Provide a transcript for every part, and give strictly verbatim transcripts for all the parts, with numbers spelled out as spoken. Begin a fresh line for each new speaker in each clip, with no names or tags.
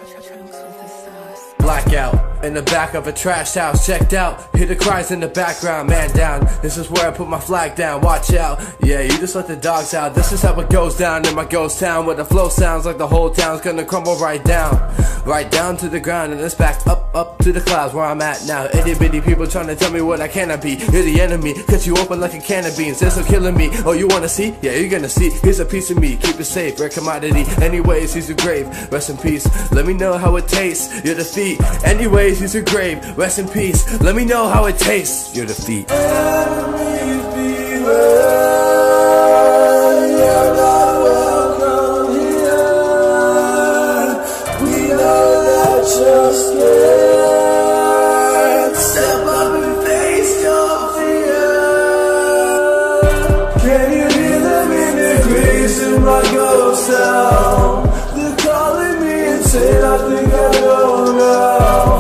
Blackout in the back of a trash house, checked out, hear the cries in the background, man down, this is where I put my flag down, watch out, yeah, you just let the dogs out, this is how it goes down in my ghost town, where the flow sounds like the whole town's gonna crumble right down, right down to the ground, and it's back up, up to the clouds where I'm at now, itty bitty people trying to tell me what I cannot be, you're the enemy, cut you open like a can of beans, there's no killing me, oh you wanna see, yeah you're gonna see, here's a piece of me, keep it safe, rare commodity, anyways he's a grave, rest in peace, let me know how it tastes, your defeat, anyways he's a grave, rest in peace, let me know how it tastes, your defeat.
Enemies beware, you're not welcome here, we know that you're scared, step up and face your fear, can you hear them in the graves in my ghost town, they're calling me and saying I think I know now.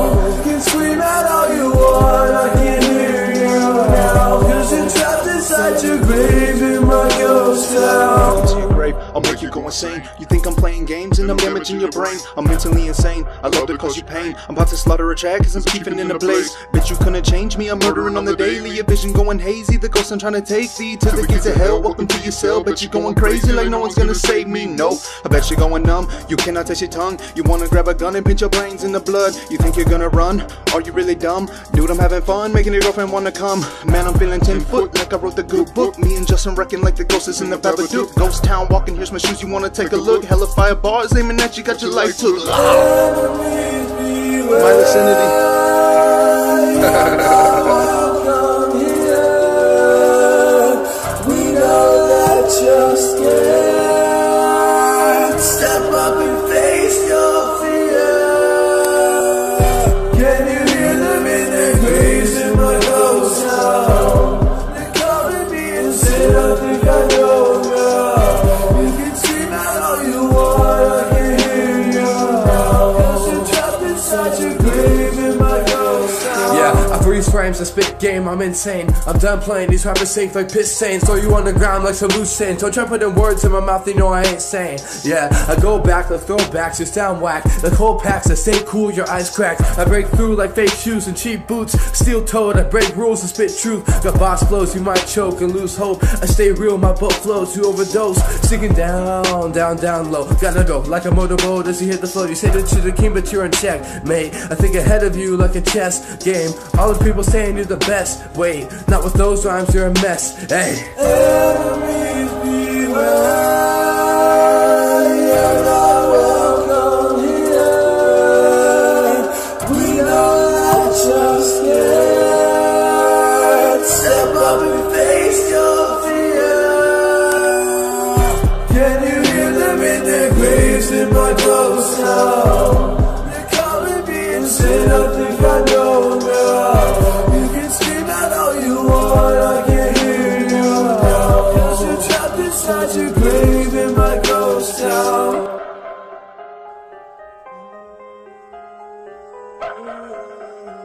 Your grave in my ghost town.
Into your grave, I'll make you go insane. You think I'm playing games and I'm damaging your brain? I'm mentally insane, I love to cause you pain. I'm about to slaughter a track cause I'm keeping in a blaze. Bitch, you couldn't change me, I'm murdering on the daily. Your vision going hazy, the ghost I'm trying to take thee to the gates of hell. Welcome to your cell, bet you going crazy like no one's gonna save me. No, I bet you're going numb, you cannot touch your tongue. You wanna grab a gun and pinch your brains in the blood. You think you're gonna run? Are you really dumb? Dude, I'm having fun, making your girlfriend wanna come. Man, I'm feeling ten foot like I wrote the good book. Me and Justin wrecking like the ghost is in the Babadook. Ghost town walking, here's my shoes, you wanna take a look. Hella fire bars aiming at you, got your life took. My vicinity.
We know that you're scared, step up and face your fear, can you hear them in their graves in my ghost town? I think I know now. You can scream out all you want, I can hear you now. Cause you're trapped inside your grave in my ghost town.
Yeah, I freeze frames, I spit game, I'm insane. I'm done playing, these rappers safe like piss stains. Throw you on the ground like some loose ends. Don't try putting words in my mouth, they know I ain't sane. Yeah, I go back, like throwbacks, just down whack. Like whole packs, I stay cool, your eyes cracked. I break through like fake shoes and cheap boots. Steel toed, I break rules and spit truth. Got boss flows, you might choke and lose hope. I stay real, my boat flows, you overdose. Sinking down, down, down low. Gotta go, like a motorboat as you hit the flow. You say that you're the king, but you're in check, mate. I think ahead of you like a chess game. All the people saying you're the best. Wait, not with those rhymes, you're a mess. Hey.
Enemies beware, you're not welcome here. We know that you're scared. Step up and face your fear. Can you hear them in their graves in my ghost town? They're calling me and saying I think I know now. You can scream out all you want, I can't hear you now. Cause you're trapped inside your grave in my ghost town.